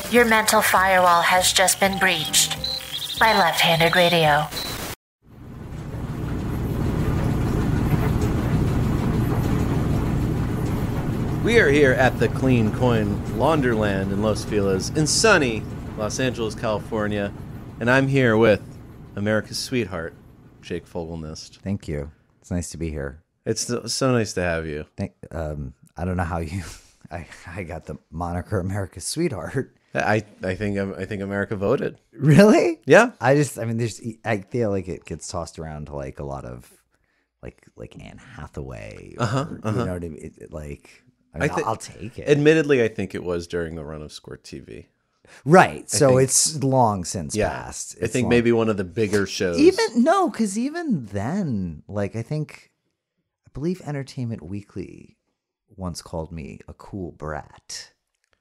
Your mental firewall has just been breached by Left-Handed Radio. We are here at the Clean Coin Laundroland in Los Feliz in sunny Los Angeles, California, and I'm here with America's sweetheart, Jake Fogelnest. Thank you. It's nice to be here. It's so nice to have you. I don't know how you. I got the moniker America's sweetheart. I think America voted. Really? Yeah. I feel like it gets tossed around to like a lot of like Anne Hathaway. Or, You know what I mean? I'll take it. Admittedly, I think it was during the run of Squirt TV. Right. So it's long since passed. I think maybe one of the bigger shows. Because even then, like I believe Entertainment Weekly once called me a cool brat.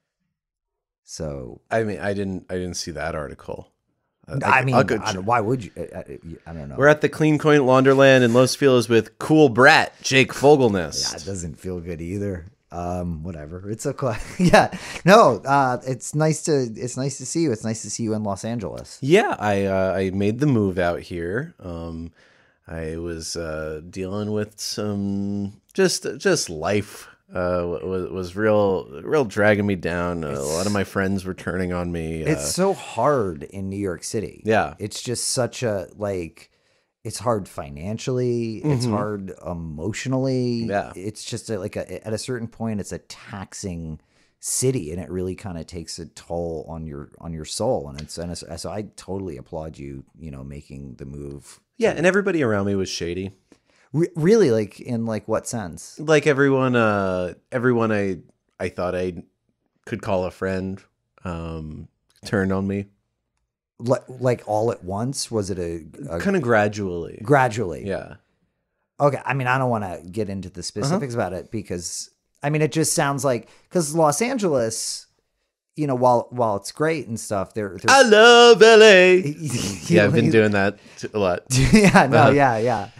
So I mean, I didn't see that article. Why would you? I don't know. We're at the Clean Coin Laundroland in Los Feliz with cool brat Jake Fogelnest. Yeah, it doesn't feel good either. Whatever. It's okay. Yeah. No. It's nice to see you. It's nice to see you in Los Angeles. Yeah, I made the move out here. I was dealing with some just life. Was real dragging me down. A lot of my friends were turning on me. It's so hard in New York City. Yeah. It's just such a it's hard financially. It's hard emotionally. Yeah. It's just at a certain point, it's a taxing city, and it really kind of takes a toll on your soul. And so I totally applaud you, making the move. Yeah, and everybody around me was shady. Really, in what sense? Like everyone I thought I could call a friend turned on me. Like all at once? Was it a kind of gradually? Gradually. Yeah. Okay. I mean, I don't want to get into the specifics about it because it just sounds like, because Los Angeles, while it's great and stuff, I love LA. Yeah, I've been doing that a lot. Yeah. No. Yeah.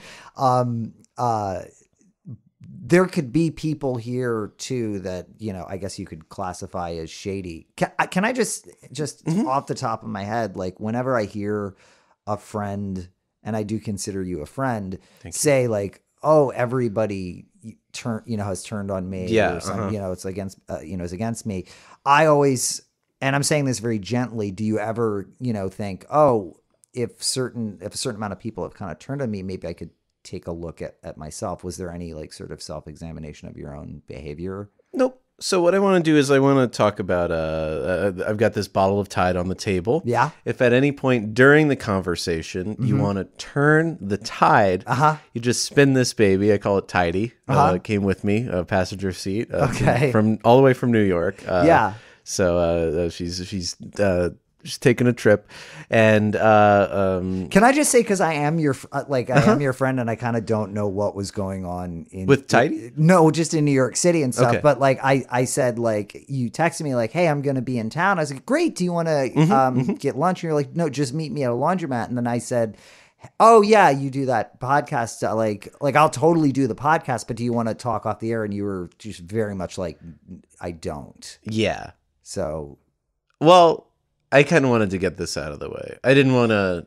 There could be people here too that, I guess you could classify as shady. Can I just off the top of my head, like whenever I hear a friend, and I do consider you a friend, say like, oh, everybody has turned on me. Yeah. Or some, it's against, is against me. I always, and I'm saying this very gently, do you ever, think, oh, if a certain amount of people have kind of turned on me, maybe I could take a look at myself. Was there any sort of self-examination of your own behavior? Nope. So what I want to do is I want to talk about, I've got this bottle of Tide on the table. Yeah. If at any point during the conversation you want to turn the Tide, you just spin this baby. I call it Tidy. It came with me, a passenger seat. Okay. From all the way from New York. Yeah. So she's taking a trip, and can I just say, because I am your I am your friend, and I kind of don't know what was going on with Tidy. No, just in New York City and stuff. Okay. But I said, you texted me like, hey, I'm going to be in town. I was like, great. Do you want to get lunch? And you're like, no, just meet me at a laundromat. And then I said, oh yeah, you do that podcast. Like I'll totally do the podcast, but do you want to talk off the air? And you were just very much like, I don't. Yeah. So, well, I kind of wanted to get this out of the way. I didn't want to,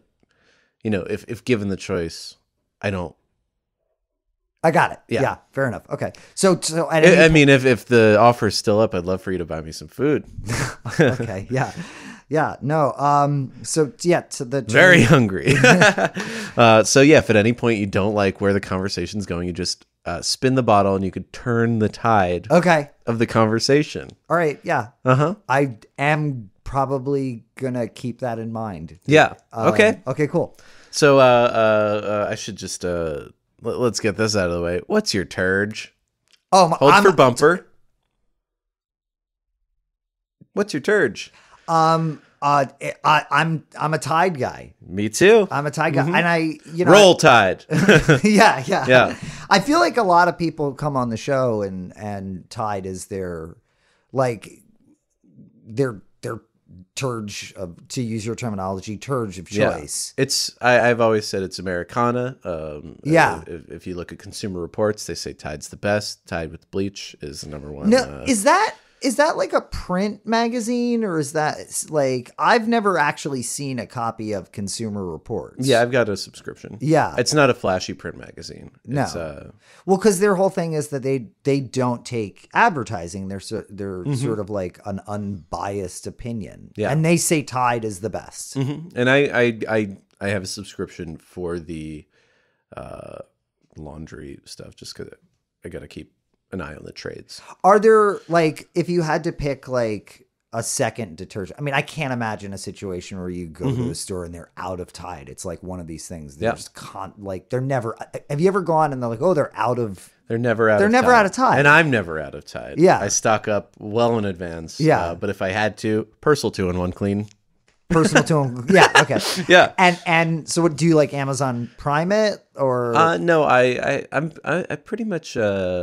if given the choice, I don't. I got it. Yeah, fair enough. Okay. So if the offer is still up, I'd love for you to buy me some food. Okay. Yeah. No. So yeah. Very hungry. So yeah, if at any point you don't like where the conversation's going, you just spin the bottle and you could turn the tide. Okay. Of the conversation. All right. Yeah. I am probably gonna keep that in mind. Yeah. Okay. Okay. Cool. So I should just let's get this out of the way. What's your turge? Hold for bumper. What's your turge? I'm a Tide guy. Me too. I'm a Tide guy, and Roll Tide. Yeah. I feel like a lot of people come on the show and Tide is their turge of, to use your terminology, turge of choice. Yeah. It's I've always said it's Americana. If you look at Consumer Reports, they say Tide's the best. Tide with bleach is the number one. No, is that Is that like a print magazine, or is that like, I've never actually seen a copy of Consumer Reports. Yeah, I've got a subscription. Yeah. It's not a flashy print magazine. No. It's, Well, because their whole thing is that they don't take advertising. They're sort of like an unbiased opinion. Yeah. And they say Tide is the best. and I have a subscription for the laundry stuff just because I got to keep an eye on the trades. Are there, like, if you had to pick like a second detergent, I mean, I can't imagine a situation where you go to a store and they're out of Tide. It's like one of these things. They're just they're never, have you ever gone and they're like, oh, they're out of, They're never out of Tide. And I'm never out of Tide. Yeah. I stock up well in advance. Yeah. But if I had to, Persil 2-in-1 Clean. personal to them? Yeah. Okay. Yeah. And so what, do you like Amazon Prime it or? No, I pretty much,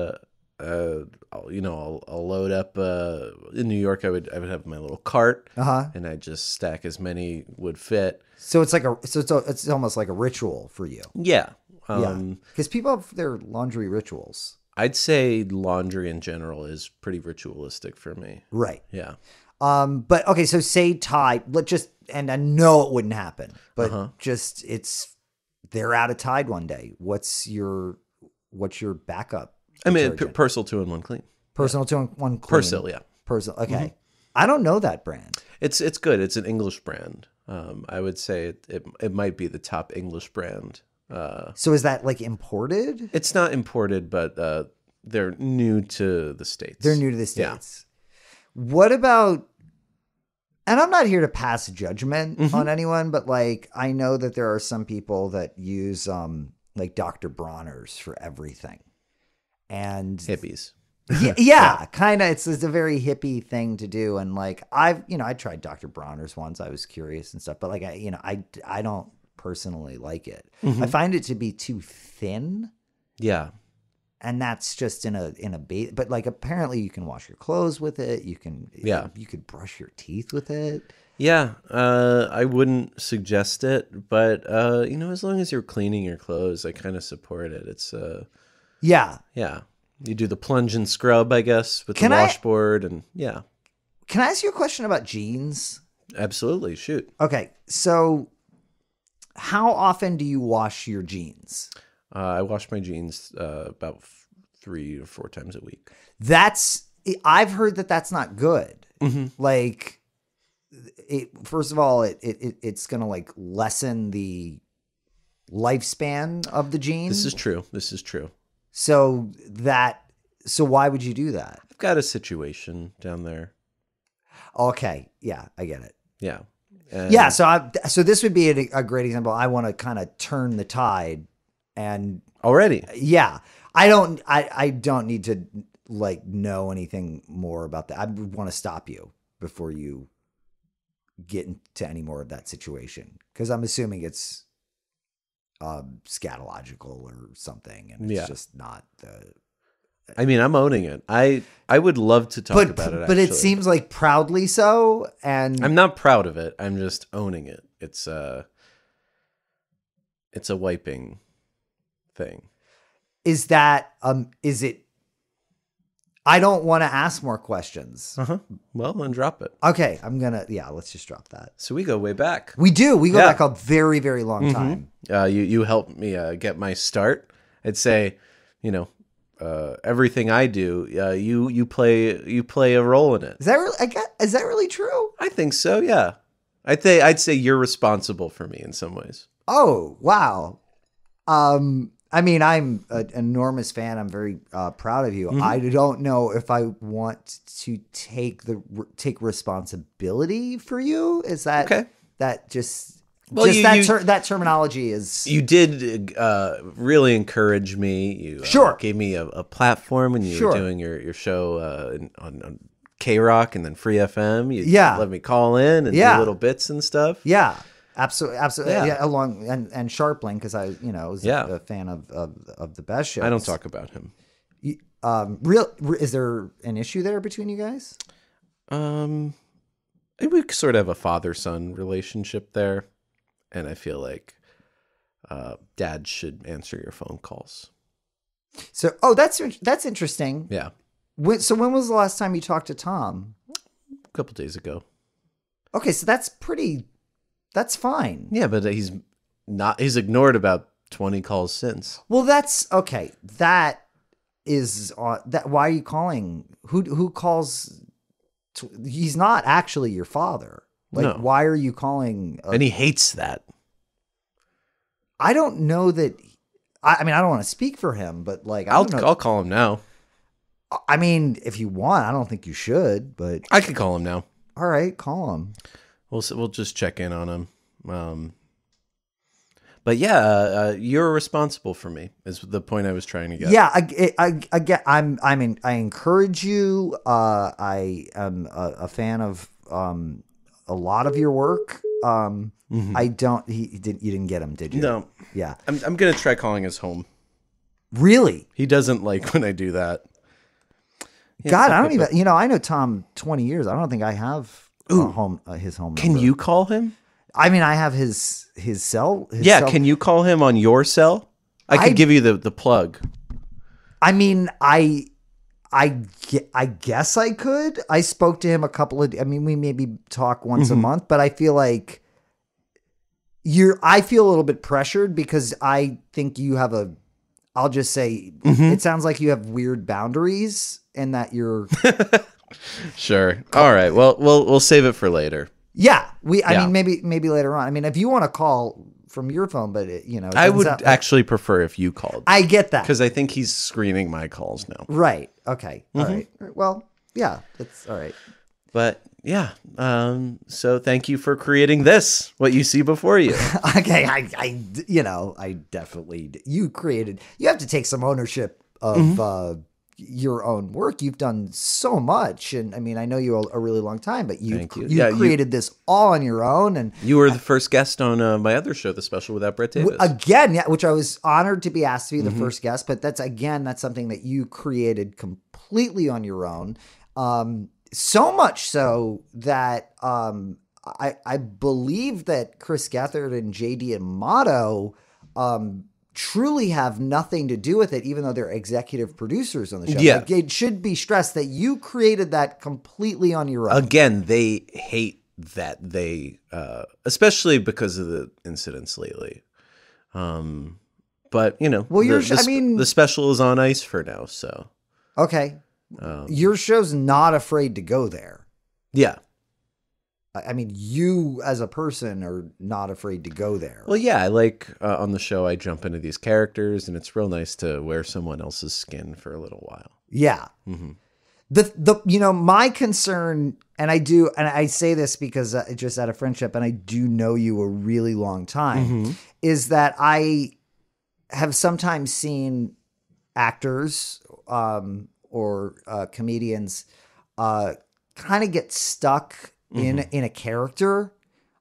I'll load up, in New York, I would have my little cart and I just stack as many would fit. So it's like it's almost like a ritual for you. Yeah. Because people have their laundry rituals. I'd say laundry in general is pretty ritualistic for me. Right. Yeah. But okay, so say Tide, and I know it wouldn't happen, but they're out of Tide one day. What's your backup? I mean, detergent? Persil 2-in-1 Clean. Personal 2-in-1 Clean. Persil, yeah. Persil. Okay. I don't know that brand. It's good. It's an English brand. I would say it might be the top English brand. So is that like imported? It's not imported, but they're new to the States. They're new to the States. Yeah. What about, and I'm not here to pass judgment on anyone, but like, I know that there are some people that use like Dr. Bronner's for everything. And hippies. Yeah, kind of. It's a very hippie thing to do. And like, I tried Dr. Bronner's once. I was curious and stuff, but like, I don't personally like it. I find it to be too thin. Yeah. And that's just in a bait, but like, apparently you can wash your clothes with it. You could brush your teeth with it. Yeah. I wouldn't suggest it, but as long as you're cleaning your clothes, I kind of support it. It's, yeah. You do the plunge and scrub, I guess, with the washboard and yeah. Can I ask you a question about jeans? Absolutely. Shoot. Okay. So how often do you wash your jeans? I wash my jeans about 3 or 4 times a week. I've heard that that's not good. Like, first of all, it's going to like lessen the lifespan of the jeans. This is true. So why would you do that? I've got a situation down there. Okay. Yeah, I get it. Yeah. Yeah. So this would be a great example. I want to kind of turn the tide and already. Yeah. I don't need to like know anything more about that. I want to stop you before you get into any more of that situation. Cause I'm assuming it's scatological or something, and it's just not the. I mean, I'm owning it. I would love to talk about it, but it seems like proudly so, and I'm not proud of it. I'm just owning it. It's a wiping thing. Is it? I don't want to ask more questions. Well, then drop it. Okay, let's just drop that. So we go way back. We do. We go back a very, very long time. You helped me get my start. I'd say, everything I do, you play a role in it. Is that really true? I think so. Yeah, I'd say you're responsible for me in some ways. Oh wow. I mean, I'm an enormous fan. I'm very proud of you. I don't know if I want to take responsibility for you. Is that okay? That just that terminology is. You did really encourage me. You gave me a platform when you were doing your show on K-Rock and then Free FM. You let me call in and do little bits and stuff. Yeah. Absolutely. Yeah. Along and Sharpling, because I was a fan of the best shows. I don't talk about him. Is there an issue there between you guys? We sort of have a father-son relationship there, and I feel like dad should answer your phone calls. So, that's interesting. Yeah. So when was the last time you talked to Tom? A couple days ago. Okay, so that's fine. Yeah, but he's ignored about 20 calls since. Well, that's okay. That is that. Why are you calling? Who calls? He's not actually your father. Like, No. Why are you calling? And he hates that. I don't know that. I mean, I don't want to speak for him, but like, I'll call him now. I mean, if you want, I don't think you should, but I can call him now. all right, call him. We'll just check in on him. But yeah, you're responsible for me. Is the point I was trying to get. Yeah, I get. I encourage you. I am a fan of a lot of your work. I don't. You didn't get him, did you? No. Yeah. I'm gonna try calling his home. Really? He doesn't like when I do that. Yeah, God, I don't even. You know, I know Tom 20 years. I don't think I have his home. Can number. you call him? I mean, I have his cell. Can you call him on your cell? I could give you the plug. I mean, I guess I could. I spoke to him a couple of. I mean, we maybe talk once a month, but I feel like I feel a little bit pressured because I think you have a. I'll just say it sounds like you have weird boundaries and that you're. Sure. All right. Well, we'll save it for later. Yeah, I mean, maybe later on. I mean, if you want to call from your phone, but I would actually prefer if you called. I get that because I think he's screening my calls now. Right. Okay. All right. Well, yeah, that's all right. But yeah, so thank you for creating this. What you see before you. Okay. I definitely you created. You have to take some ownership of. Your own work. You've done so much, and I mean, I know you a really long time, but you created this all on your own. And you were the first guest on my other show, The Special Without Brett Davis. Again, yeah, which I was honored to be asked to be the first guest. But that's something that you created completely on your own. So much so that I believe that Chris Gethard and JD Amato truly have nothing to do with it, even though they're executive producers on the show. Yeah. Like, it should be stressed that you created that completely on your own. Again, they hate that especially because of the incidents lately. But well, the special is on ice for now. So okay, your show's not afraid to go there. Yeah. I mean, you as a person are not afraid to go there. Well, yeah, I like on the show, I jump into these characters, and it's real nice to wear someone else's skin for a little while. Yeah. My concern, and I say this because just out of friendship, and I do know you a really long time, is that I have sometimes seen actors or comedians kind of get stuck in a character,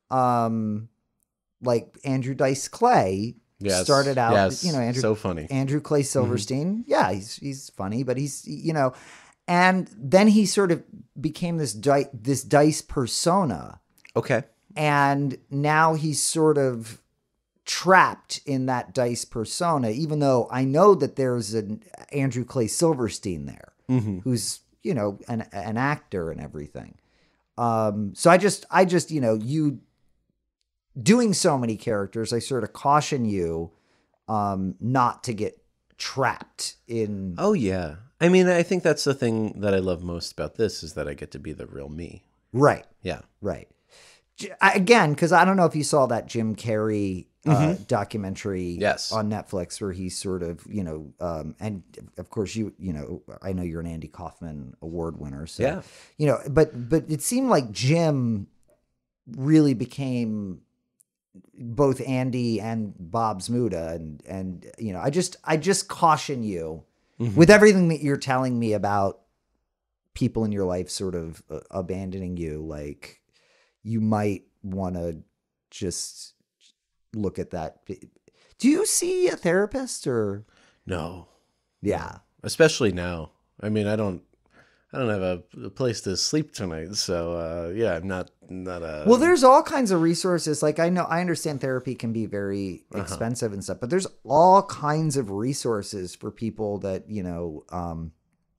like Andrew Dice Clay started out. Andrew, so funny. Andrew Clay Silverstein. Yeah, he's funny, but he's and then he sort of became this Dice persona. Okay, and now he's sort of trapped in that Dice persona, even though I know that there's an Andrew Clay Silverstein there, who's an actor and everything. So I just, you doing so many characters, I sort of caution you, not to get trapped in. Oh yeah. I mean, I think that's the thing that I love most about this is that I get to be the real me. Right. Yeah. Right. Again, because I don't know if you saw that Jim Carrey documentary on Netflix where he's sort of, and of course I know you're an Andy Kaufman award winner. So, but it seemed like Jim really became both Andy and Bob Zmuda. And I just caution you with everything that you're telling me about people in your life sort of abandoning you, like you might want to just look at that. Do you see a therapist or no? Yeah, especially now. I mean, I don't have a place to sleep tonight, so I'm not Well, there's all kinds of resources. Like I understand therapy can be very expensive and stuff, but there's all kinds of resources for people that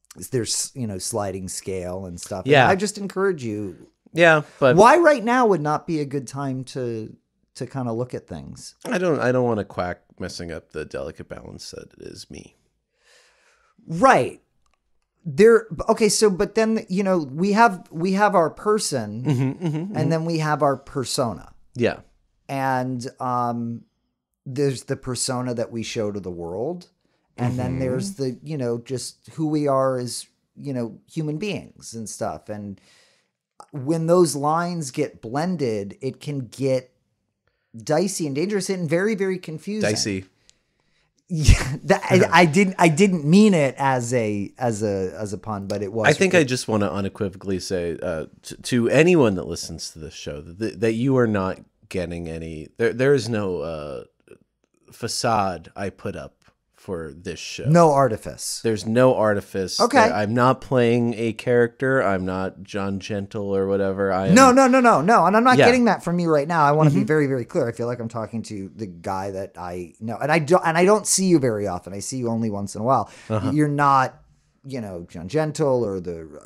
there's, sliding scale and stuff. Yeah. And I just encourage you. Yeah, but Why right now would not be a good time to kind of look at things? I don't want to quack messing up the delicate balance that is me. Right. Okay, so but then we have our person, and then we have our persona. Yeah. And there's the persona that we show to the world, and then there's the just who we are as human beings and stuff. And when those lines get blended, it can get dicey and dangerous and very, very confusing. Dicey. Yeah, I didn't mean it as a pun, but it was. I think I just want to unequivocally say to anyone that listens to this show that you are not getting any. There is no facade I put up for this show. No artifice. There's no artifice. Okay. I'm not playing a character. I'm not John Gentle or whatever. I am, No. And I'm not Yeah. getting that from you right now. I want to be very, very clear. I feel like I'm talking to the guy that I know. And I don't see you very often. I see you only once in a while. You're not, John Gentle or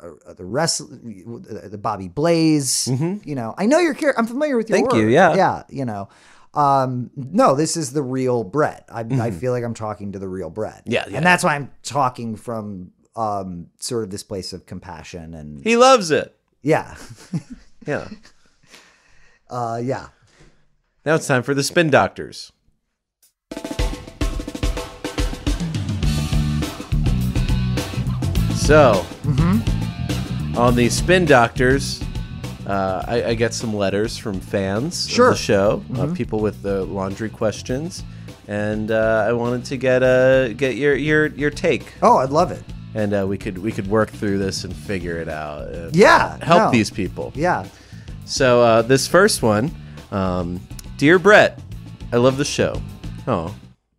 the Bobby Blaze. I know your character. I'm familiar with your Thank work. you, yeah. Yeah, no, this is the real Brett. I feel like I'm talking to the real Brett. Yeah. And that's why I'm talking from sort of this place of compassion and He loves it. yeah. Yeah. Yeah. Now it's time for the Spin Doctors. So, on the Spin Doctors, I get some letters from fans of the show, people with the laundry questions, and I wanted to get your take, Oh, I'd love it. and we could work through this and figure it out. And Yeah. help no. these people. Yeah. So this first one, dear Brett, I love the show. Oh.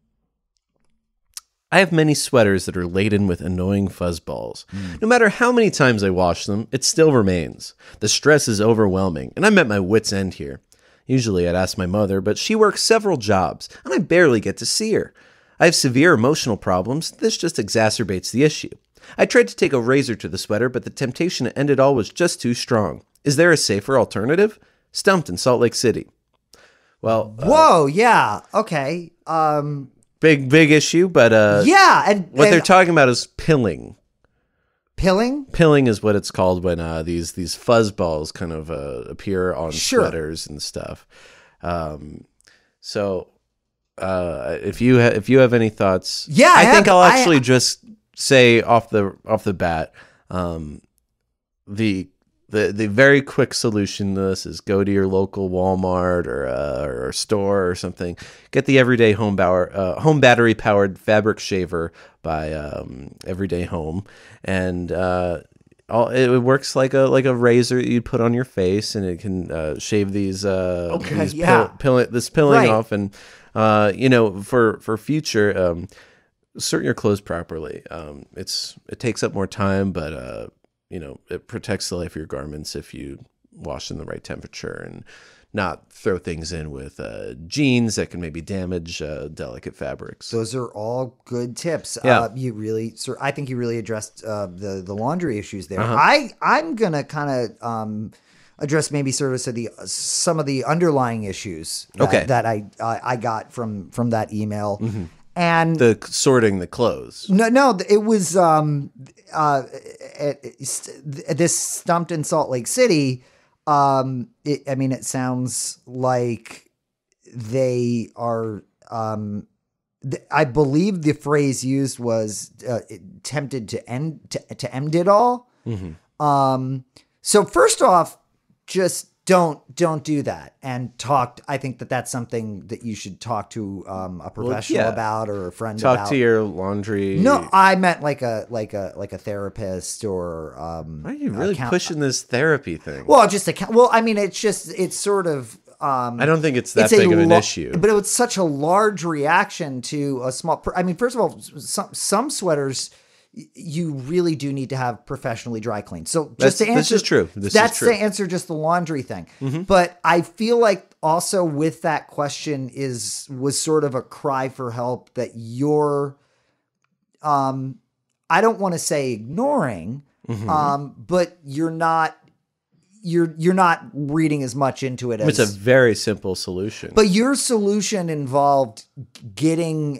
I have many sweaters that are laden with annoying fuzzballs. No matter how many times I wash them, it still remains. The stress is overwhelming, and I'm at my wit's end here. Usually I'd ask my mother, but she works several jobs, and I barely get to see her. I have severe emotional problems. This just exacerbates the issue. I tried to take a razor to the sweater, but the temptation to end it all was just too strong. Is there a safer alternative? Stumped in Salt Lake City. Well, Whoa. Yeah. Okay. big issue, but Yeah. And what they're talking about is pilling. pilling. Pilling is what it's called when these fuzz balls kind of appear on Sure. sweaters and stuff. So if you have any thoughts, Yeah, I think have. I'll actually just say off the bat, the very quick solution to this is go to your local Walmart or store or something. Get the Everyday home battery powered fabric shaver by Everyday Home, and it works like a razor that you'd put on your face, and it can shave these pilling Right. off, and for future, sort your clothes properly. It takes up more time, but it protects the life of your garments if you wash in the right temperature and not throw things in with jeans that can maybe damage delicate fabrics. Those are all good tips. Yeah. I think you really addressed the laundry issues there. I'm gonna kind of address maybe sort of some of the underlying issues that I got from that email. And The sorting the clothes. no, it was this stumped in Salt Lake City. It sounds like they are. I believe the phrase used was tempted to end it all. So first off, just don't do that and talk. I think that's something that you should talk to a professional about or a friend about. Talk to your laundry. No, I meant like a therapist or. Why are you really pushing this therapy thing? Well, it's sort of. I don't think it's that big of an issue. But it was such a large reaction to a small. First of all, some sweaters you really do need to have professionally dry cleaned. So just to answer, this is true. That's to answer just the laundry thing. But I feel like also with that question was sort of a cry for help that you're, I don't want to say ignoring, but you're not reading as much into it as it's a very simple solution. But your solution involved getting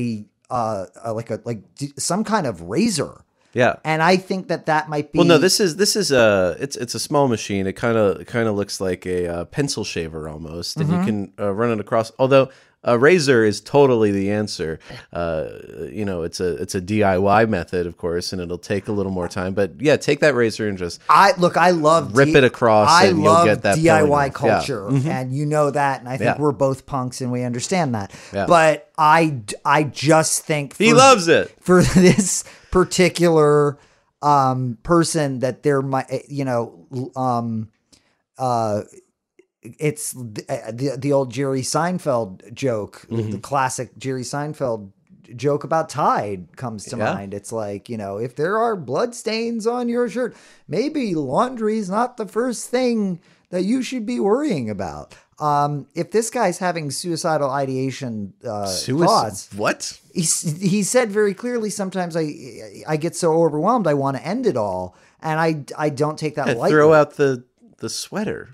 some kind of razor. Yeah. And I think that might be. Well, no, this is it's a small machine. It kind of looks like a pencil shaver almost, and you can run it across. Although a razor is totally the answer. It's a DIY method, of course, and it'll take a little more time. But yeah, take that razor and just I love rip it across, and you'll get that DIY culture, and you know that, and I think we're both punks, and we understand that. Yeah. But I just think he loves it for this particular person that there might it's the old Jerry Seinfeld joke, the classic Jerry Seinfeld joke about Tide comes to mind. It's like, if there are blood stains on your shirt, maybe laundry's not the first thing that you should be worrying about. If this guy's having suicidal ideation thoughts, what he said very clearly, sometimes I get so overwhelmed I want to end it all, and I don't take that lightly. Throw out the sweater.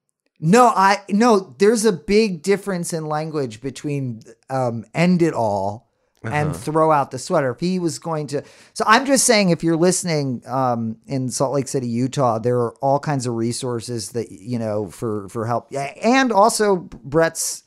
No, there's a big difference in language between end it all and throw out the sweater. If he was going to, so I'm just saying, if you're listening in Salt Lake City, Utah, there are all kinds of resources that, for help. And also Brett's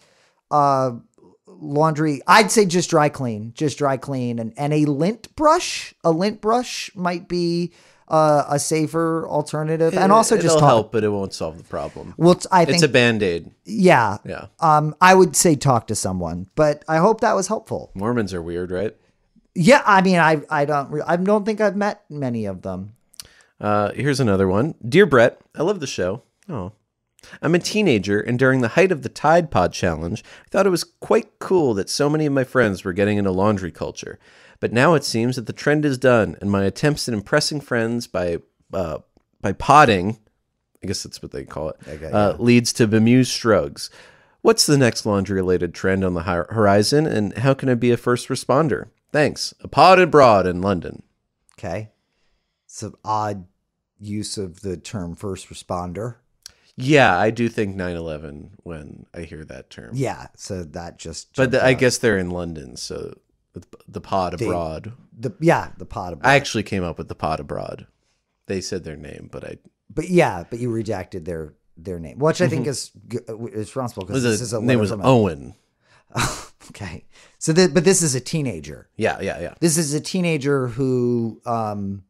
laundry, I'd say just dry clean, and a lint brush might be a safer alternative, and also it'll help, but it won't solve the problem. Well, I think it's a Band-Aid. Yeah. I would say talk to someone, but I hope that was helpful. Mormons are weird, right? Yeah, I mean, I don't think I've met many of them. Here's another one. Dear Brett, I love the show. Oh. I'm a teenager, and during the height of the Tide Pod Challenge, I thought it was quite cool that so many of my friends were getting into laundry culture. But now it seems that the trend is done, and my attempts at impressing friends by podding, I guess that's what they call it, leads to bemused shrugs. What's the next laundry-related trend on the horizon, and how can I be a first responder? Thanks. A pod abroad in London. Okay. It's an odd use of the term first responder. Yeah, I do think 9/11 when I hear that term. Yeah, so that just... But I guess they're in London, so... The pod abroad. The pod abroad. I actually came up with the pod abroad. They said their name, but you redacted their name, which I think is responsible because this is a name was Owen. Okay, so but this is a teenager. Yeah. This is a teenager who, and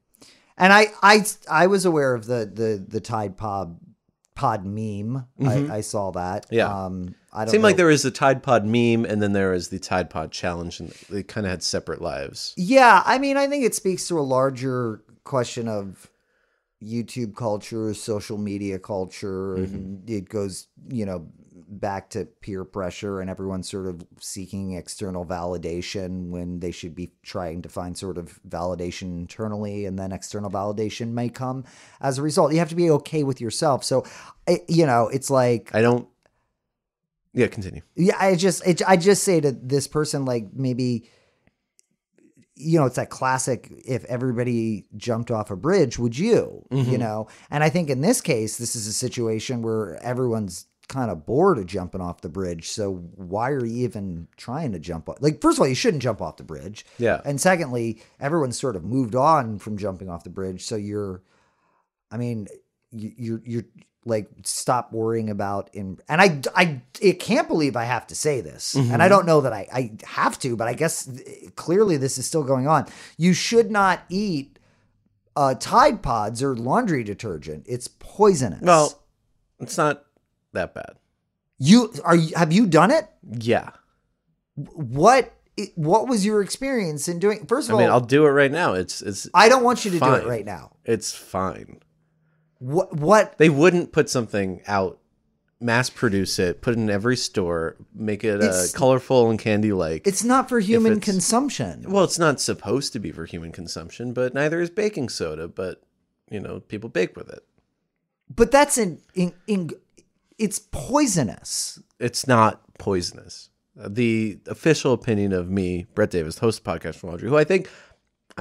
I was aware of the Tide Pod meme. I saw that. Yeah. I don't seemed know. like there was the Tide Pod meme, and then there was the Tide Pod challenge, and they kind of had separate lives. Yeah, I mean, I think it speaks to a larger question of YouTube culture, social media culture, and it goes, back to peer pressure and everyone's sort of seeking external validation when they should be trying to find sort of validation internally, and then external validation may come as a result. You have to be okay with yourself. So, it's like... Yeah, continue. Yeah, I just say to this person, like, maybe, it's that classic, if everybody jumped off a bridge, would you, And I think in this case, this is a situation where everyone's kind of bored of jumping off the bridge. So why are you even trying to jump off? Like, first of all, you shouldn't jump off the bridge. Yeah. And secondly, everyone's sort of moved on from jumping off the bridge. So you're like, stop worrying about and I can't believe I have to say this, and I don't know that I have to, but I guess clearly this is still going on. You should not eat Tide Pods or laundry detergent. It's poisonous. Well, it's not that bad. Have you done it? Yeah. What was your experience in doing? First of all, I'll do it right now. It's I don't want you to fine. do it right now. It's fine. What? They wouldn't put something out, mass produce it, put it in every store, make it colorful and candy-like. It's not for human consumption. Well, it's not supposed to be for human consumption, but neither is baking soda. But, people bake with it. But that's it's poisonous. It's not poisonous. The official opinion of me, Brett Davis, host of Podcast for Laundry, who I think I'm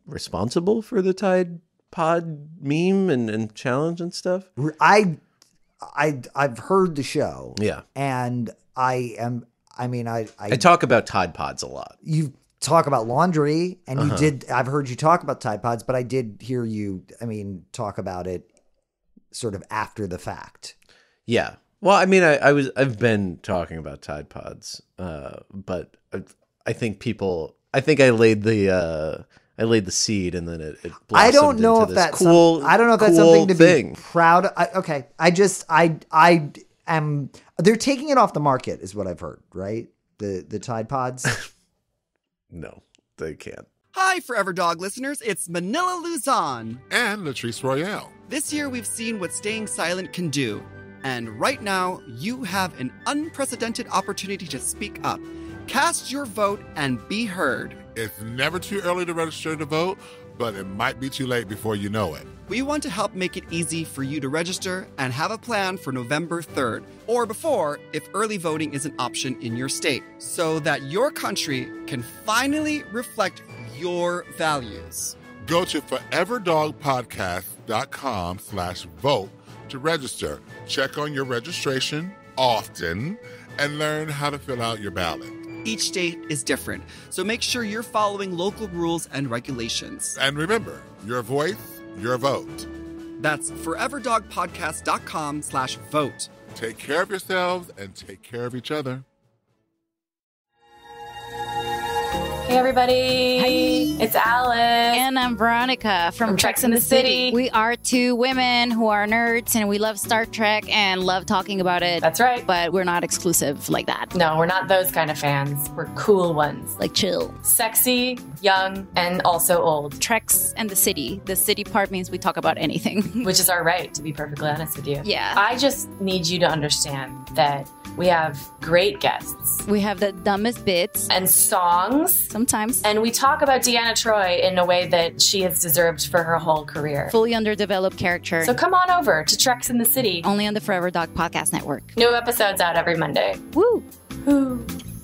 responsible for the Tide Pod meme and challenge and stuff. I've heard the show. Yeah. And I talk about Tide Pods a lot. You talk about laundry, and you did. I've heard you talk about Tide Pods, but I did hear you, talk about it sort of after the fact. Yeah. Well, I've been talking about Tide Pods, but I think I laid the seed, and then it blossomed I don't know into if this that's cool. I don't know if that's cool something to thing. be proud of. Okay, I am. They're taking it off the market, is what I've heard. Right, the Tide Pods. No, they can't. Hi, Forever Dog listeners. It's Manila Luzon. And Latrice Royale. This year, we've seen what staying silent can do. And right now, you have an unprecedented opportunity to speak up. Cast your vote and be heard. It's never too early to register to vote, but it might be too late before you know it. We want to help make it easy for you to register and have a plan for November 3rd, or before if early voting is an option in your state, so that your country can finally reflect your values. Go to foreverdogpodcast.com/vote to register. Check on your registration often and learn how to fill out your ballot. Each state is different, so make sure you're following local rules and regulations. And remember, your voice, your vote. That's foreverdogpodcast.com/vote. Take care of yourselves and take care of each other. Hey everybody! Hi. It's Alice. And I'm Veronica from Treks in the City. We are two women who are nerds and we love Star Trek and love talking about it. That's right. But we're not exclusive like that. No, we're not those kind of fans. We're cool ones. Like chill. Sexy, young, and also old. Treks and the City. The city part means we talk about anything. Which is our right, to be perfectly honest with you. Yeah. I just need you to understand that we have great guests. We have the dumbest bits. And songs. Sometimes. And we talk about Deanna Troi in a way that she has deserved for her whole career. Fully underdeveloped character. So come on over to Treks in the City. Only on the Forever Dog Podcast Network. New episodes out every Monday. Woo! Woo!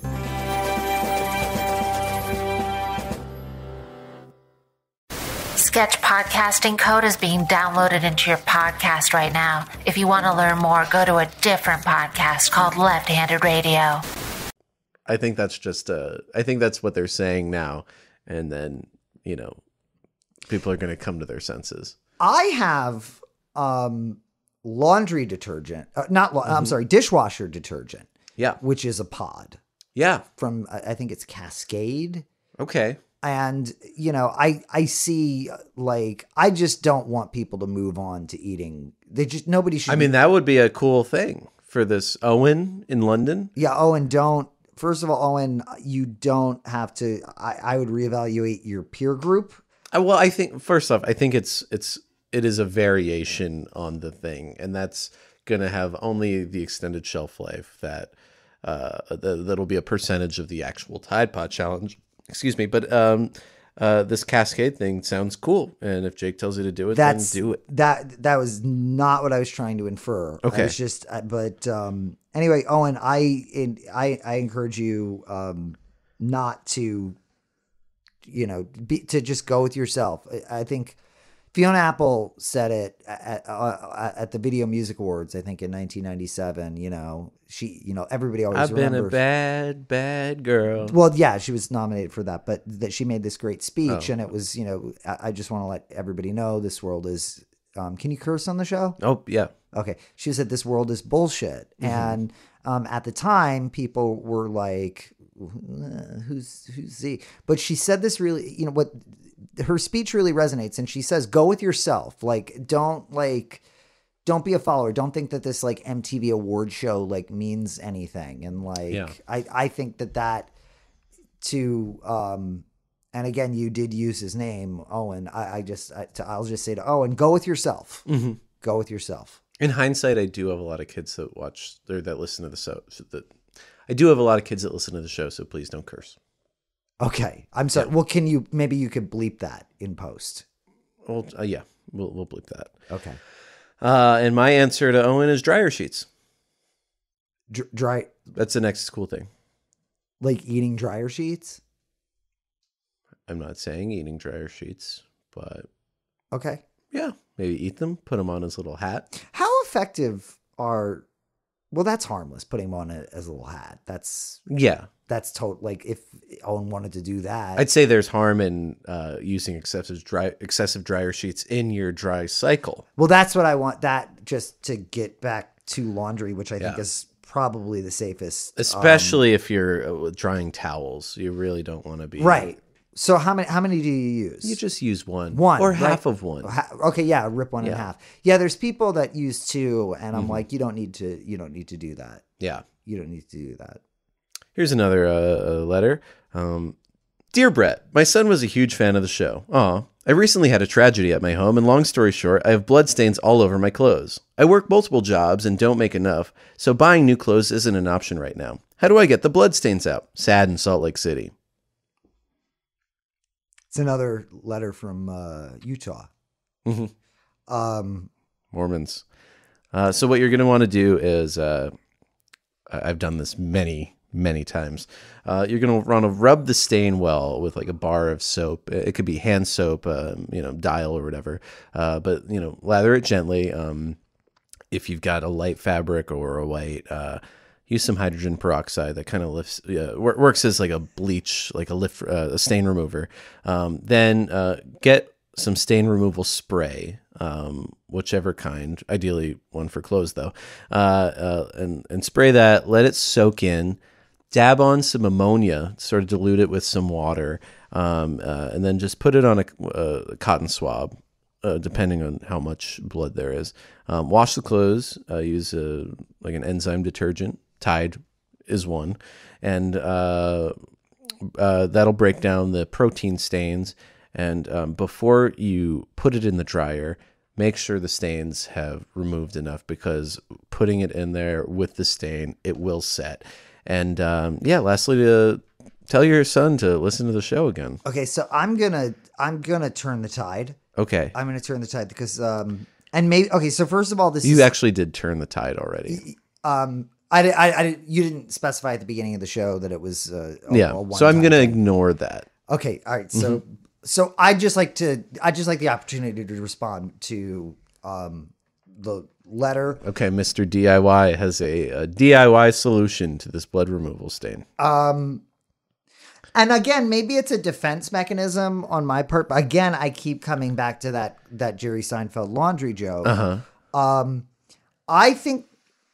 Sketch Podcasting Code is being downloaded into your podcast right now. If you want to learn more, go to a different podcast called Left Handed Radio. I think that's just I think that's what they're saying now, and then people are going to come to their senses. I have laundry detergent, I'm sorry, dishwasher detergent. Yeah, which is a pod. Yeah, from I think it's Cascade. Okay. And, I see, I just don't want people to move on to eating. Nobody should. That would be a cool thing for this. Owen in London. Yeah. Owen, first of all, Owen, you don't have to, I would reevaluate your peer group. Well, I think, first off, I think it is a variation on the thing. And that's going to have only the extended shelf life that'll be a percentage of the actual Tide Pod challenge. Excuse me, but this Cascade thing sounds cool, and if Jake tells you to do it, then do it. That was not what I was trying to infer. Okay, I was just, but anyway, Owen, I encourage you not to, to just go with yourself. I think Fiona Apple said it at the Video Music Awards, I think in 1997, she, everybody always remembers. I've been a bad girl. Well, yeah, she was nominated for that, but that she made this great speech and it was, I just want to let everybody know this world is, can you curse on the show? Oh, yeah. Okay. She said this world is bullshit. Mm-hmm. And at the time people were like, who's Z? But she said this really, her speech really resonates, and she says, go with yourself. Don't be a follower. Don't think that this MTV award show means anything. And I think that to, and again, you did use his name, Owen. I'll just say to Owen, go with yourself. Mm-hmm. Go with yourself. In hindsight, I do have a lot of kids that watch or that listen to the show. I do have a lot of kids that listen to the show, so please don't curse. Okay, I'm sorry. Yeah. Well, maybe you could bleep that in post? Well, yeah, we'll bleep that. Okay. And my answer to Owen is dryer sheets. Dry. That's the next cool thing. Like eating dryer sheets? I'm not saying eating dryer sheets, but Okay. yeah, maybe eat them, put them on his little hat. How effective are? Well, that's harmless. Putting them on as a little hat. That's total. Like if Owen wanted to do that, I'd say there's harm in using excessive dryer sheets in your dry cycle. Well, that's what I want. That just to get back to laundry, which I think is probably the safest, especially if you're drying towels. You really don't want to be right. So how many do you use? You just use one right? or half of one. Okay, yeah, rip one in half. Yeah, there's people that use two, and I'm like, you don't need to do that. Yeah, you don't need to do that. Here's another letter. Dear Brett, my son was a huge fan of the show. Aw, I recently had a tragedy at my home, and long story short, I have bloodstains all over my clothes. I work multiple jobs and don't make enough, so buying new clothes isn't an option right now. How do I get the bloodstains out? Sad in Salt Lake City. It's another letter from Utah. Mormons. So what you're going to want to do is, I've done this many times. You're going to want to rub the stain well with like a bar of soap. It could be hand soap, Dial or whatever. But lather it gently. If you've got a light fabric or a white, use some hydrogen peroxide that kind of lifts, works as like a bleach, like a stain remover. Then get some stain removal spray, whichever kind, ideally one for clothes though, and spray that, let it soak in, dab on some ammonia, sort of dilute it with some water, and then just put it on a cotton swab, depending on how much blood there is. Wash the clothes, use like an enzyme detergent. Tide is one, and that'll break down the protein stains. And before you put it in the dryer, make sure the stains have removed enough, because putting it in there with the stain, it will set. And lastly, to tell your son to listen to the show again. Okay, so I'm gonna turn the tide. Okay, I'm gonna turn the tide because and maybe okay. So first of all, you actually did turn the tide already. You didn't specify at the beginning of the show that it was so I'm going to ignore that. Okay. All right. So I just like the opportunity to respond to the letter. Okay. Mr. DIY has a DIY solution to this blood removal stain. And again, maybe it's a defense mechanism on my part, but again, I keep coming back to that Jerry Seinfeld laundry joke. I think,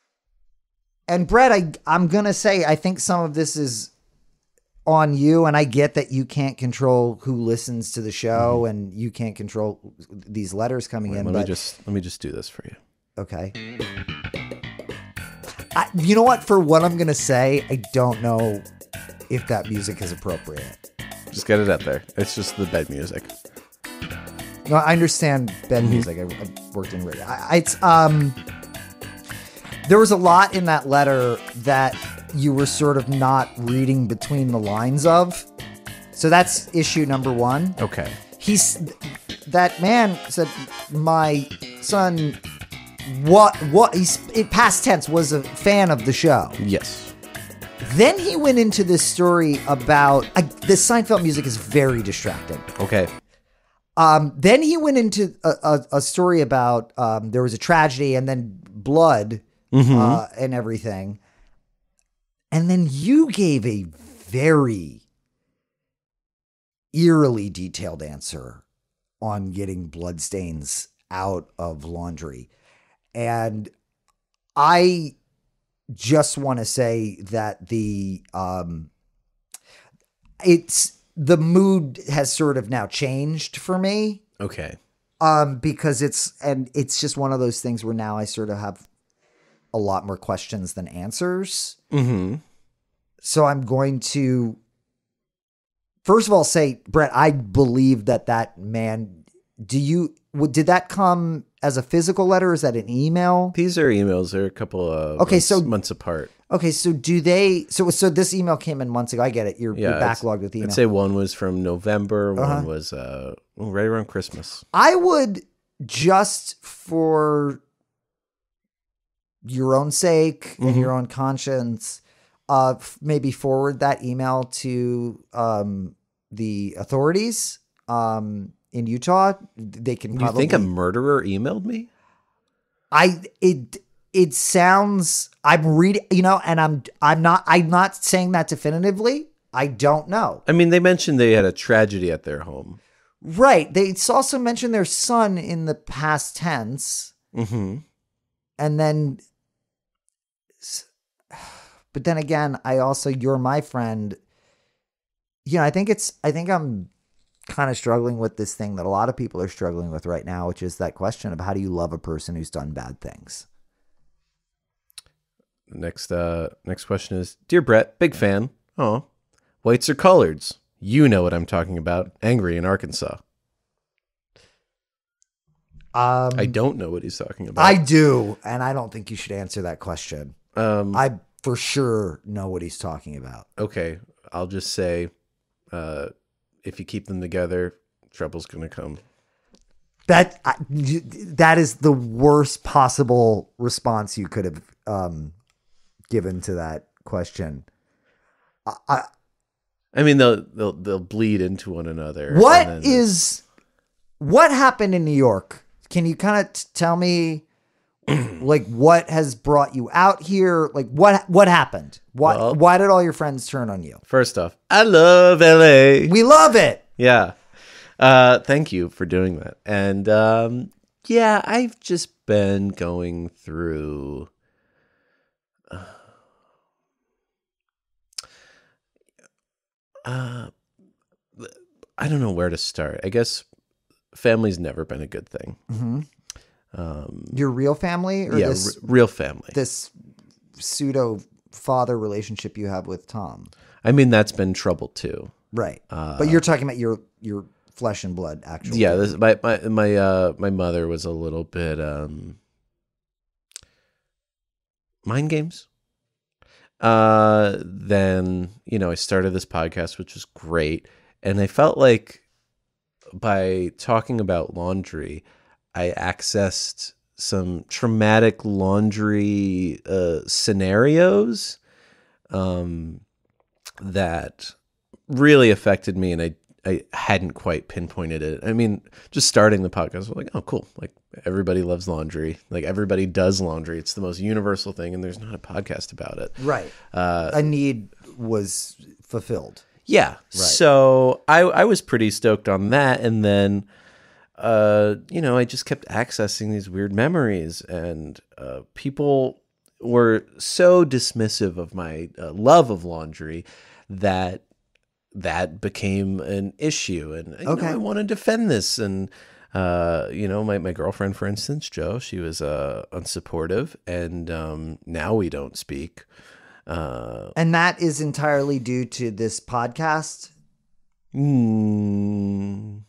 and Brett, I'm going to say, I think some of this is on you, and I get that you can't control who listens to the show, and you can't control these letters coming in. Let me just do this for you. Okay. You know what? For what I'm going to say, I don't know if that music is appropriate. Just get it out there. It's just the bed music. No, I understand bed music. I worked in radio. There was a lot in that letter that you were sort of not reading between the lines of. So that's issue number one. Okay. That man said, my son, he's past tense, was a fan of the show. Yes. Then he went into this story about the Seinfeld music is very distracting. Okay. Then he went into a story about there was a tragedy and then blood and everything. And then you gave a very eerily detailed answer on getting bloodstains out of laundry. And I just want to say that the mood has sort of now changed for me. Okay. Because it's just one of those things where now I sort of have a lot more questions than answers. Mm-hmm. So I'm going to, first of all, say, Brett, I believe that man, did that come as a physical letter? Or is that an email? These are emails. They're a couple of months apart. Okay. So so this email came in months ago. I get it. You're backlogged with email. I'd say one was from November. One was right around Christmas. I would, just for your own sake and your own conscience, maybe forward that email to the authorities in Utah. They can probably... You think a murderer emailed me? It sounds... I'm reading, and I'm not saying that definitively. I don't know. I mean, they mentioned they had a tragedy at their home. Right. They also mentioned their son in the past tense. Mm-hmm. And then, but then again, you're my friend. I think I'm kind of struggling with this thing that a lot of people are struggling with right now, which is that question of how do you love a person who's done bad things? Next question is, Dear Brett, big fan. Oh, whites or coloreds? You know what I'm talking about. Angry in Arkansas. I don't know what he's talking about. I do, and I don't think you should answer that question. I for sure know what he's talking about. Okay, I'll just say, if you keep them together, trouble's gonna come. That is the worst possible response you could have given to that question. I mean, they'll bleed into one another. What happened in New York? Can you kind of tell me, like, what has brought you out here? Like, what happened? Why did all your friends turn on you? First off, I love LA. We love it. Yeah. Thank you for doing that. And yeah, I've just been going through I don't know where to start. I guess family's never been a good thing. Mm-hmm. Your real family? Or this, real family. This pseudo father relationship you have with Tom? I mean, that's been trouble too. Right. But you're talking about your flesh and blood, actually. Yeah, my mother was a little bit mind games. Then, I started this podcast, which was great. And I felt like by talking about laundry, I accessed some traumatic laundry scenarios that really affected me, and I hadn't quite pinpointed it. I mean, just starting the podcast, I was like, oh, cool. Like, everybody loves laundry. Like, everybody does laundry. It's the most universal thing, and there's not a podcast about it. Right. A need was fulfilled. Yeah. Right. So I was pretty stoked on that. And then, I just kept accessing these weird memories, and people were so dismissive of my love of laundry that became an issue. And I want to defend this. And, my girlfriend, for instance, Jo, she was unsupportive, and now we don't speak. And that is entirely due to this podcast? No.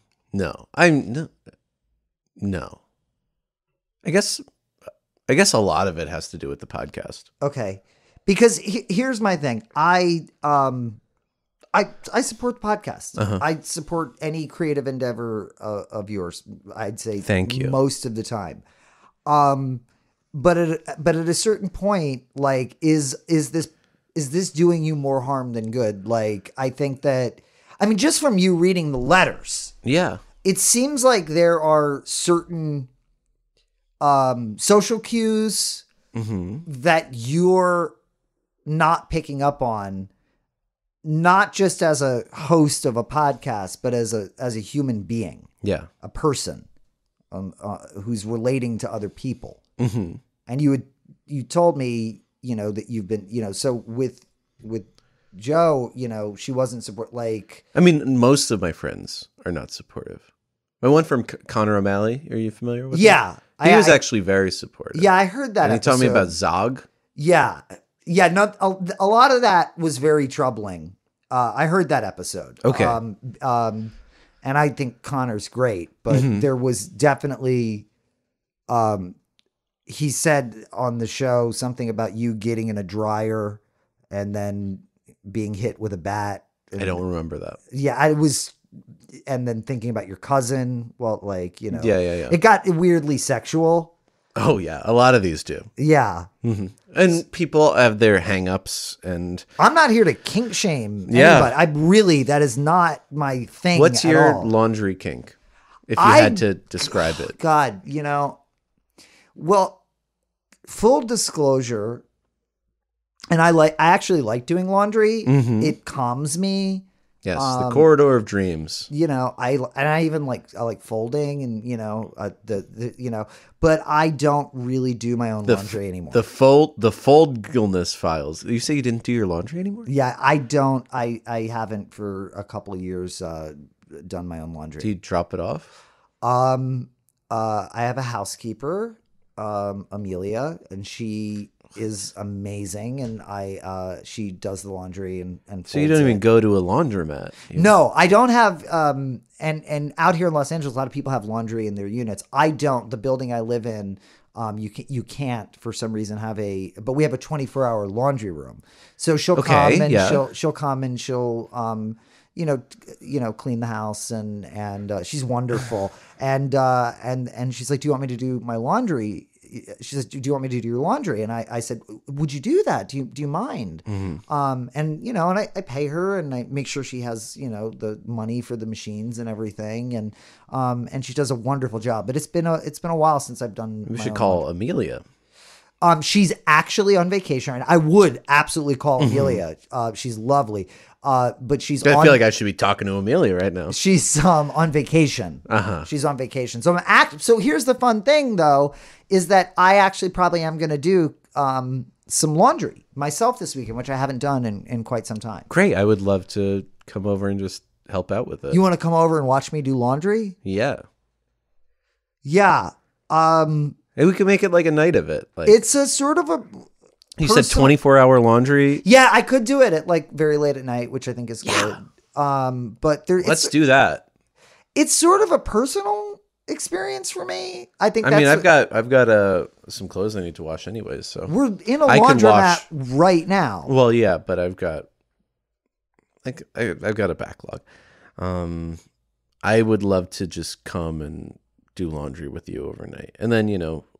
No. I guess a lot of it has to do with the podcast. Okay. Because here's my thing. I support the podcast. Uh-huh. I support any creative endeavor of yours. I'd say thank you most of the time. But at a certain point, like, is this doing you more harm than good? Like, I think that, just from you reading the letters, yeah, it seems like there are certain social cues that you're not picking up on, not just as a host of a podcast, but as a human being, a person who's relating to other people. Mm-hmm. And you told me, that you've been, so with Jo, she wasn't most of my friends are not supportive. My one from Connor O'Malley, are you familiar with him? Yeah. He was actually very supportive. Yeah, I heard that. And he told me about Zog. Yeah. Yeah, a lot of that was very troubling. I heard that episode. Okay. And I think Connor's great, but there was definitely, he said on the show something about you getting in a dryer and then being hit with a bat. I don't remember that. Yeah, I was, and then thinking about your cousin. Well, like, Yeah. It got weirdly sexual. Oh yeah, a lot of these do. Yeah. Mm-hmm. And people have their hang-ups, and I'm not here to kink shame Yeah. anybody. That is not my thing. what's at your all. laundry kink? If you had to describe it. God, well, full disclosure, and I actually like doing laundry. Mhm. It calms me. Yes, the corridor of dreams. I like folding and but I don't really do my own laundry anymore. The Fogelnest files. You say you didn't do your laundry anymore? Yeah, I don't. I haven't for a couple of years done my own laundry. Do you drop it off? I have a housekeeper, Amelia, and she is amazing, and she does the laundry and so you don't even go to a laundromat. No, I don't have and out here in Los Angeles, a lot of people have laundry in their units. I don't. The building I live in, you can't for some reason but we have a 24-hour laundry room. So she'll come and she'll come and she'll clean the house and she's wonderful. and she's like, "Do you want me to do my laundry?" She says, "Do you want me to do your laundry?" And I said, "Would you do that? Do you mind?" Mm-hmm. And I pay her and I make sure she has, the money for the machines and everything. And she does a wonderful job, but it's been a while since I've done. We should call Amelia. She's actually on vacation. I would absolutely call Amelia. She's lovely. But she's. I feel like I should be talking to Amelia right now. She's on vacation. She's on vacation. So So here's the fun thing, though, is that I actually probably am going to do some laundry myself this weekend, which I haven't done in quite some time. Great. I would love to come over and just help out with it. You want to come over and watch me do laundry? Yeah. Yeah. Maybe we could make it like a night of it. Like, it's a sort of a. You said 24-hour laundry? Yeah, I could do it at like very late at night, which I think is good. But let's do that. It's sort of a personal experience for me. I think. I've got some clothes I need to wash anyways. So we're in a laundromat right now. Well, yeah, but I've got a backlog. I would love to just come and do laundry with you overnight, and then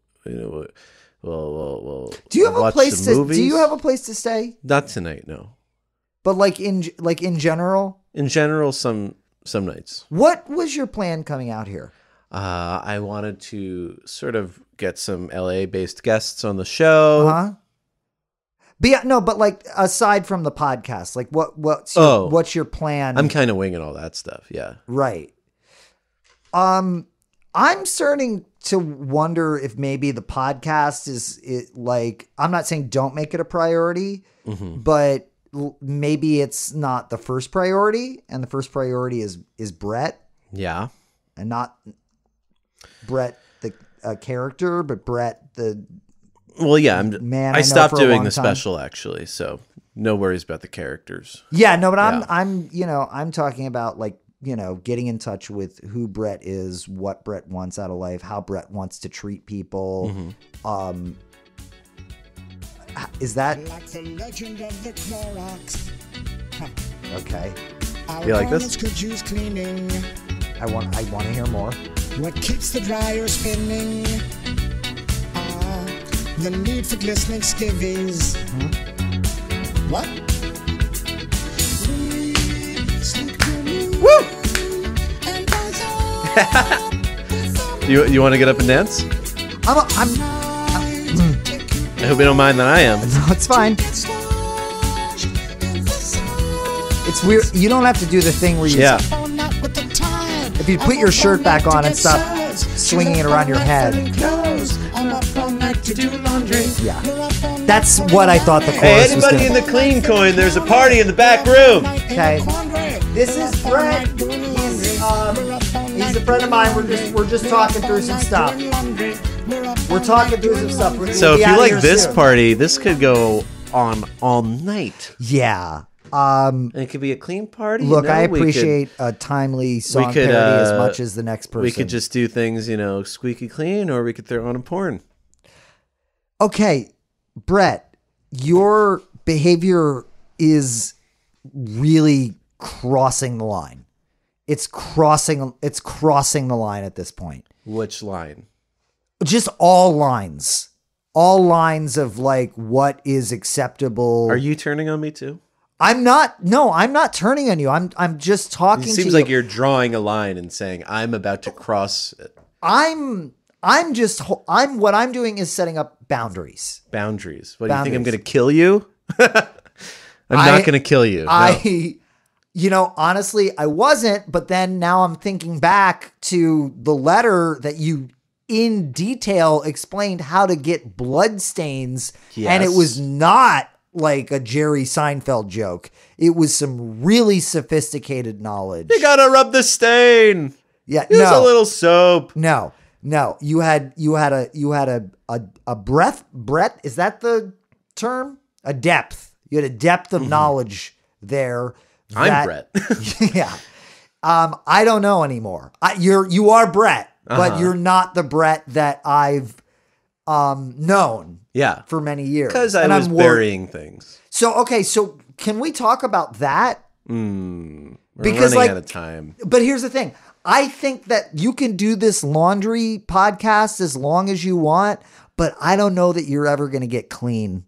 Well, do you have a place to? Do you have a place to stay? Not tonight, no. But like in general. In general, some nights. What was your plan coming out here? I wanted to sort of get some LA-based guests on the show. But like aside from the podcast, like what's your plan? I'm kind of winging all that stuff. Yeah. Right. I'm starting to wonder if maybe the podcast I'm not saying don't make it a priority, but maybe it's not the first priority, and the first priority is Brett. Yeah. And not Brett the character, but Brett the man. I stopped doing the special actually, so no worries about the characters. Yeah, no, but I'm talking about like, getting in touch with who Brett is, what Brett wants out of life, how Brett wants to treat people. Is that like the legend of the Clorox? Okay. You like this? Could use cleaning. I want to hear more. What keeps the dryer spinning? The need for glistening skivvies. What? Woo! You want to get up and dance? I hope you don't mind that I am. No, it's fine. It's weird. You don't have to do the thing where you. Yeah. If you put your shirt back on and stop swinging it around your head. Yeah. That's what I thought the chorus was. Hey, anybody in the clean coin? There's a party in the back room. Okay. This is Brett. He's a friend of mine. We're just talking through some stuff. We're talking through some stuff. So if you like this party, this could go on all night. Yeah. And it could be a clean party. Look, I appreciate a timely song parody as much as the next person. We could just do things, squeaky clean, or we could throw on a porn. Okay, Brett, your behavior is really crossing the line. It's crossing the line at this point. Which line? Just all lines of like what is acceptable. Are you turning on me too? I'm not turning on you. I'm just talking to you. It seems like you're drawing a line and saying, I'm about to cross it. What I'm doing is setting up boundaries. Boundaries. What, do you think I'm going to kill you? I'm not going to kill you. No. Honestly, I wasn't, but then now I'm thinking back to the letter that you in detail explained how to get blood stains. Yes. And it was not like a Jerry Seinfeld joke. It was some really sophisticated knowledge. You got to rub the stain. Yeah. Use a little soap. No. You had a breadth. Is that the term? A depth. You had a depth of knowledge there. I'm Brett. Yeah. I don't know anymore. You are Brett, but you're not the Brett that I've known. Yeah. For many years. Because I was burying things. So can we talk about that? We're running out of time. But here's the thing. I think that you can do this laundry podcast as long as you want, but I don't know that you're ever going to get clean.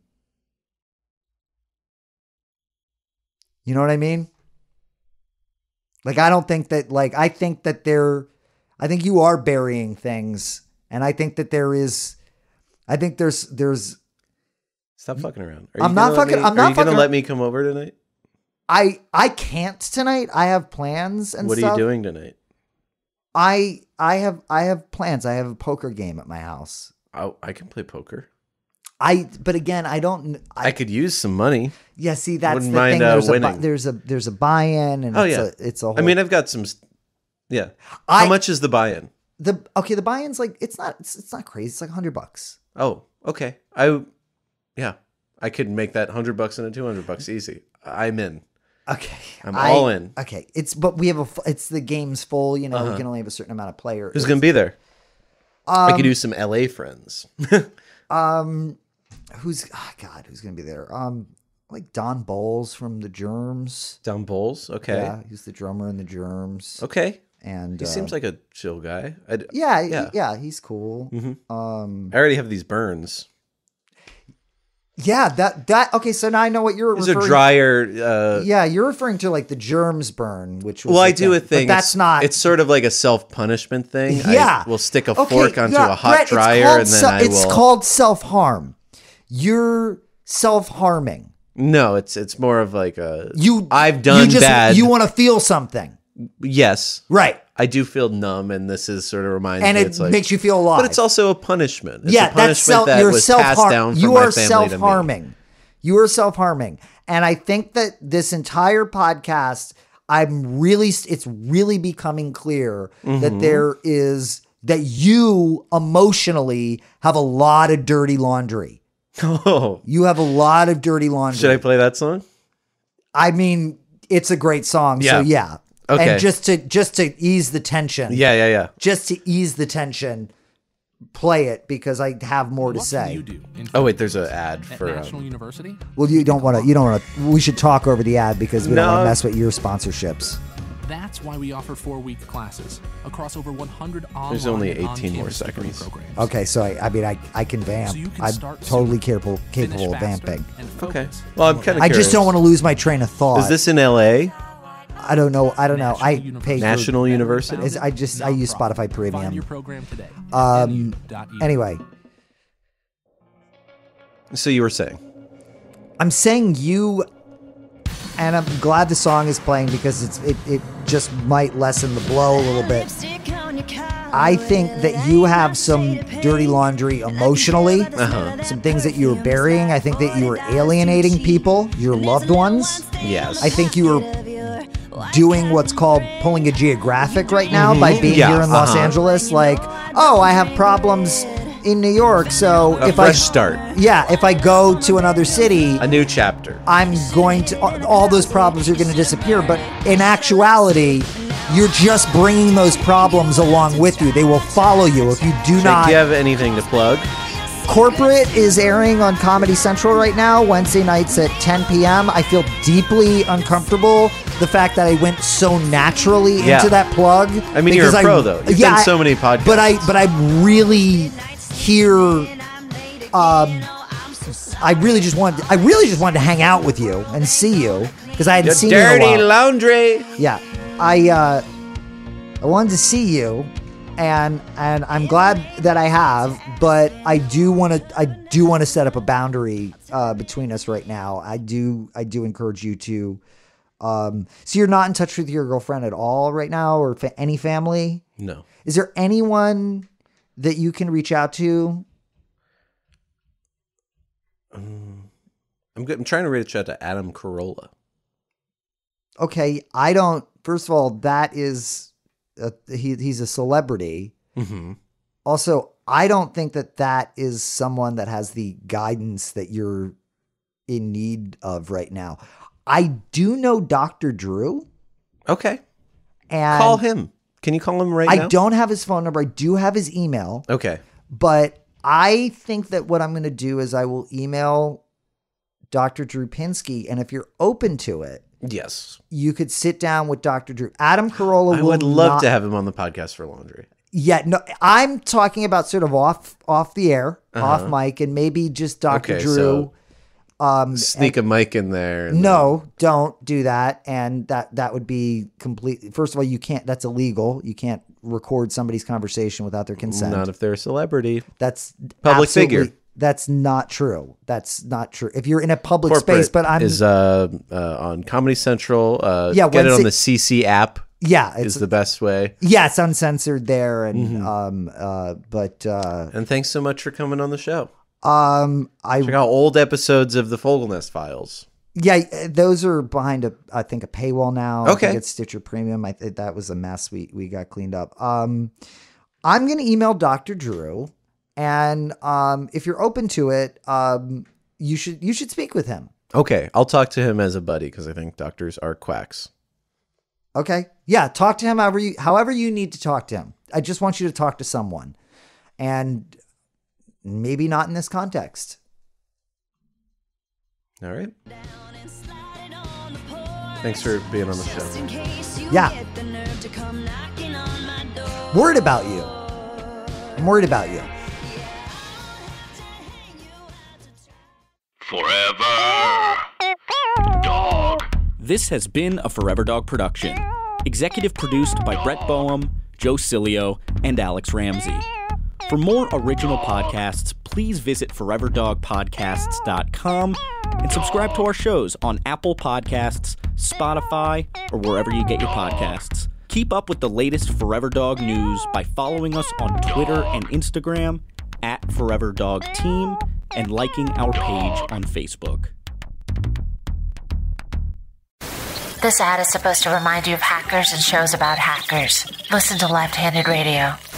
You know what I mean? Like, I don't think that, like, I think you are burying things. And I think that there's. Stop fucking around. Are you going to let me come over tonight? I can't tonight. I have plans and stuff. What are you doing tonight? I have plans. I have a poker game at my house. Oh, I can play poker. But again, I could use some money. Yeah, see, that's Wouldn't the mind, thing. winning. There's a buy-in, and it's a whole. I mean, I've got some. Yeah. How much is the buy-in? The buy-in's like it's not crazy. It's like $100. Oh, okay. I could make that $100 into $200 easy. I'm in. Okay, I'm all in. Okay, it's the game's full. We can only have a certain amount of players. Who's gonna be there? I could do some LA friends. Who's gonna be there? Like Don Bowles from the Germs. Don Bowles, okay. Yeah, he's the drummer in the Germs. Okay, and he seems like a chill guy. Yeah, he's cool. Mm-hmm. I already have these burns. Yeah, that okay. So now I know what you're referring to. It's a drier. You're referring to like the germs burn, which was. Well, I do a thing. But that's not. It's sort of like a self-punishment thing. Yeah, I will stick a fork onto a hot dryer, and then it's called self-harm. You're self-harming. No, it's more of like a. I've done bad. You want to feel something. Yes. Right. I do feel numb, and this is sort of reminds me. And it makes you feel alive. But it's also a punishment. It's a punishment that was passed down from my family to me. You are self-harming. And I think that this entire podcast, it's really becoming clear that you emotionally have a lot of dirty laundry. Oh. You have a lot of dirty laundry. Should I play that song? I mean, it's a great song. Yeah. So yeah. Okay. And just to ease the tension. Yeah. Just to ease the tension, play it because I have more to say. Oh wait, there's an ad for National University. Well, you don't want to. We should talk over the ad because we don't want to mess with your sponsorships. That's why we offer 4-week classes across over 100 online. There's only 18 more seconds. Programs. Okay, so I can vamp. So I'm totally capable of vamping. Okay. Well, I'm kind of. I just don't want to lose my train of thought. Is this in LA? I don't know. I pay National University. I use Spotify Premium. Find your program today. Anyway. So you were saying? I'm saying you, and I'm glad the song is playing because it just might lessen the blow a little bit. I think that you have some dirty laundry emotionally, some things that you're burying. I think that you are alienating people, your loved ones. Yes. I think you are doing what's called pulling a geographic right now by being here in Los Angeles. Like, oh, I have problems in New York, so if I go to another city, a new chapter, I'm going to, all those problems are going to disappear. But in actuality, you're just bringing those problems along with you. They will follow you if you do not. Do you have anything to plug? Corporate is airing on Comedy Central right now, Wednesday nights at 10 p.m. I feel deeply uncomfortable the fact that I went so naturally into that plug. I mean, you're a pro, though. You've done so many podcasts. But I really here. I really just wanted to hang out with you and see you because I hadn't seen you in a Dirty while. laundry. Yeah, I wanted to see you, and I'm glad that I have, but I do want to set up a boundary between us right now. I do encourage you to. So you're not in touch with your girlfriend at all right now, or any family? No. Is there anyone that you can reach out to? I'm trying to reach out to Adam Carolla. Okay, first of all, that is he's a celebrity. Mm-hmm. Also, I don't think that is someone that has the guidance that you're in need of right now. I do know Dr. Drew. Okay. And call him. Can you call him right now? I don't have his phone number. I do have his email. Okay. But I think that what I'm going to do is I will email Dr. Drew Pinsky, and if you're open to it, yes, you could sit down with Dr. Drew. Adam Carolla. I would love to have him on the podcast for laundry. Yeah, no, I'm talking about sort of off the air, off mic, and maybe just Dr. Drew. Sneak a mic in there. No, don't do that. And that would be completely. First of all, you can't. That's illegal. You can't record somebody's conversation without their consent. Not if they're a celebrity. That's public figure. That's not true. That's not true. If you're in a public space, but I'm is on Comedy Central. Yeah, get it on the CC app. Yeah, is the best way. Yeah, it's uncensored there, and and thanks so much for coming on the show. I check out old episodes of the Fogelnest Files. Yeah, those are behind I think a paywall now. Okay, I think it's Stitcher Premium. That was a mess. We got cleaned up. I'm gonna email Dr. Drew, and if you're open to it, you should speak with him. Okay, I'll talk to him as a buddy because I think doctors are quacks. Okay, yeah, talk to him however you need to talk to him. I just want you to talk to someone, and maybe not in this context. All right. Thanks for being on the show. Yeah. Worried about you. I'm worried about you. Forever Dog. This has been a Forever Dog production. Executive produced by Brett Boehm, Joe Cilio, and Alex Ramsey. For more original podcasts, please visit foreverdogpodcasts.com and subscribe to our shows on Apple Podcasts, Spotify, or wherever you get your podcasts. Keep up with the latest Forever Dog news by following us on Twitter and Instagram @ForeverDogTeam and liking our page on Facebook. This ad is supposed to remind you of hackers and shows about hackers. Listen to Left-Handed Radio.